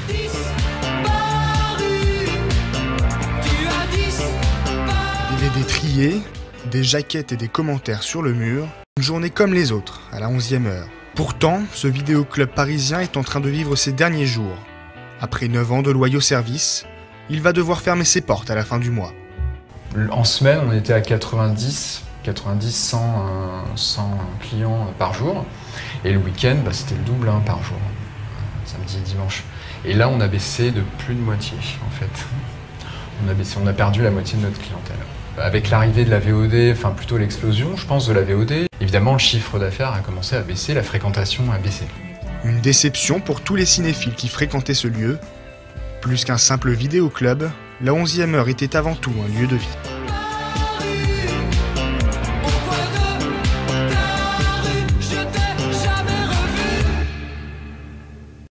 DVD triés, des jaquettes et des commentaires sur le mur, une journée comme les autres, à la 11e heure. Pourtant, ce vidéoclub parisien est en train de vivre ses derniers jours. Après 9 ans de loyaux services, il va devoir fermer ses portes à la fin du mois. En semaine, on était à 90, 100 clients par jour. Et le week-end, c'était le double par jour, samedi et dimanche. Et là, on a baissé de plus de moitié, en fait. On a perdu la moitié de notre clientèle. Avec l'arrivée de la VOD, enfin plutôt l'explosion, je pense, de la VOD, évidemment, le chiffre d'affaires a commencé à baisser, la fréquentation a baissé. Une déception pour tous les cinéphiles qui fréquentaient ce lieu. Plus qu'un simple vidéoclub, la 11e heure était avant tout un lieu de vie.